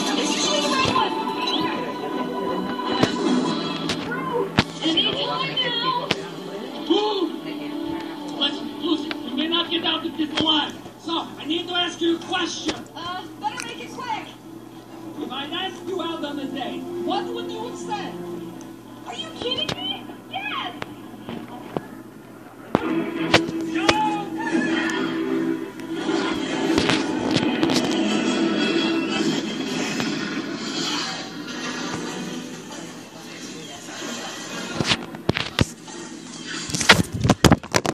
Listen, you may not get out of this alive. So, I need to ask you a question. Better make it quick. If I'd asked you out on a date, what would you have said? Are you kidding me?